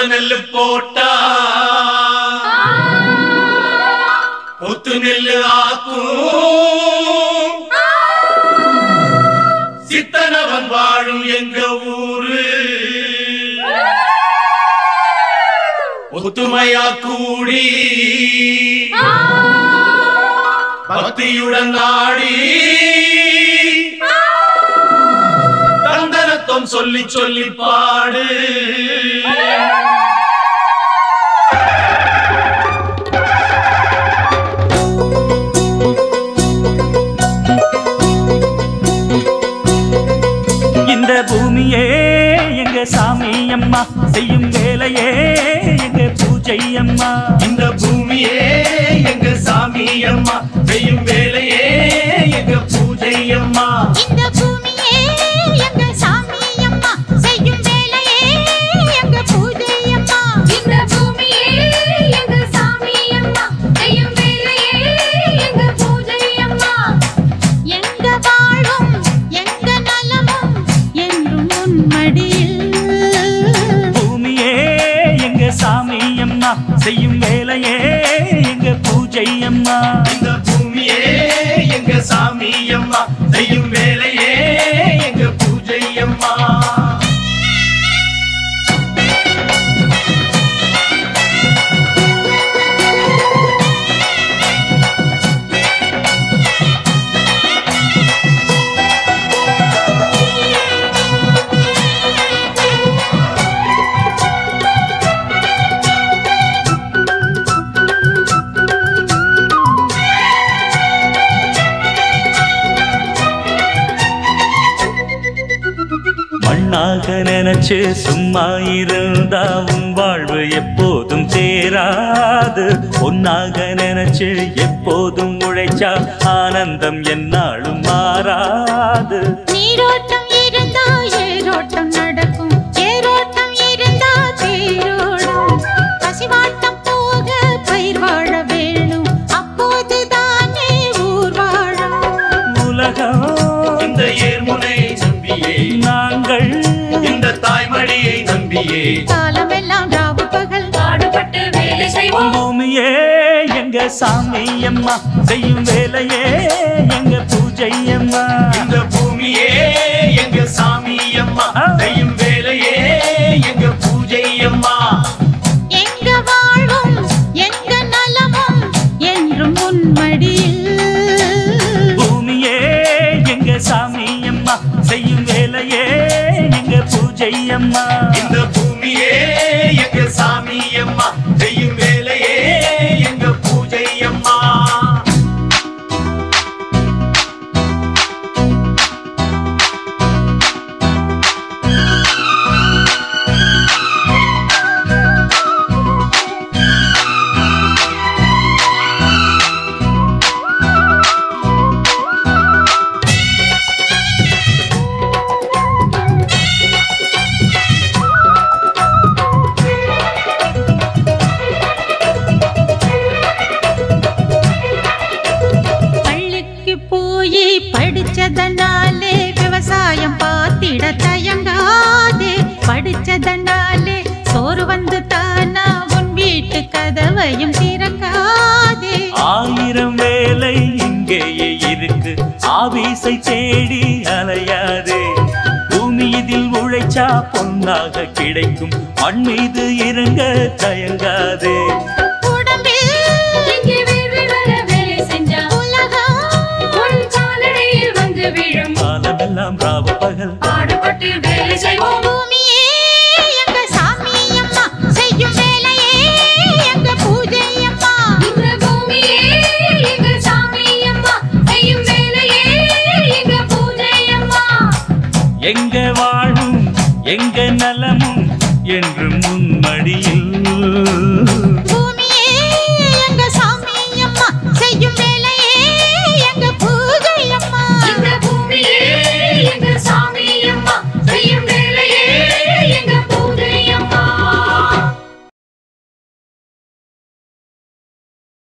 நெல்லு போட்டா ஒத்து நெல்லு ஆக்கும் சித்தனவன் வாழும் எங்க ஊரு ஒத்துமையா கூடி பக்தியுடன் நாடி தந்தனத்தம் சொல்லி சொல்லி பாடு இந்த பூமியே எங்க சாமி அம்மா செய்யும் வேலையே எங்க பூஜை அம்மா இந்த பூமியே எங்க சாமி அம்மா செய்யும் வேலையே எங்க பூஜை அம்மா இந்த பூமியே எங்க சாமி அம்மா செய்யும் வேலையே எங்க பூஜை அம்மா இந்த பூமியே எங்க சாமி அம்மா செய்யும் வேலையே எங்க பூஜை அம்மா எங்க வாழும் எங்க நலமும் என்றும் உன்மடியில் பூமியே எங்க சாமி அம்மா செய்யும் வேலையே எங்க பூஜை அம்மா இந்த பூமியே எங்க சாமி அம்மா செய்யும் வேலையே எங்க பூஜை அம்மா மண்ணாக நினைச்சு சும்மா இருந்தா உன் வாழ்வு எப்போதும் தேராது பொன்னாக நினைச்சு எப்போதும் உழைச்சா ஆனந்தம் என்னாலும் மாறாது நீரோட்டம் இருந்தா ஏரோட்டம் நடக்கும் ஏரோட்டம் இருந்தா தேரோடும் பசிவாட்டம் போக பயிர் வாழ வேணும் அப்போது தானே ஊர் வாழும் உலகம் இந்த ஏர்முனை நம்பியே நாங்கள் இந்த தாய்மடியை நம்பியே காலமெல்லாம் ராவு பகல் பாடுபட்டு வேலை செய்வோம் பூமியே எங்க சாமி அம்மா செய்யும் வேலையே எங்க பூஜை அம்மா இந்த பூமியே எங்க சாமி அம்மா செய்யும் வேலையே எங்க பூஜை அம்மா எங்க வாழும் எங்க நலமும் என்றும் உன்மடியில் பூமியே எங்க சாமி அம்மா செய்யும் வேலையே எங்க பூஜை அம்மா இந்த பூமியே எங்க சாமி அம்மா செய்யும் வேலையே எங்க பூஜை அம்மா பள்ளிக்கு போய் படிச்சதனாலே விவசாயம் பார்த்திட தயங்காதே படிச்சதனாலே சோறு வந்து தானா உன் வீட்டு கதவையும் திறக்காதே ஆயிரம் வேலை இங்கேயே இருக்கு ஆபீஸை தேடி அலையாதே பூமி இதில் உழைச்சா பொன்னாக கிடைக்கும் மண் மீது இறங்க தயங்காதே உடம்பில் இங்கே வேர்வை வேலை செஞ்சா உலகம் உன் காலடியில் வந்து விழும் காலமெல்லாம் ராவு பகல் பாடுபட்டு வேலை செய்வோம் பூமியே எங்க சாமி அம்மா செய்யும் வேலையே எங்க பூஜை அம்மா இந்த பூமியே எங்க சாமி அம்மா செய்யும் வேலையே எங்க பூஜை அம்மா எங்க வாழும் எங்க நலமும் என்றும் முன்மடியில்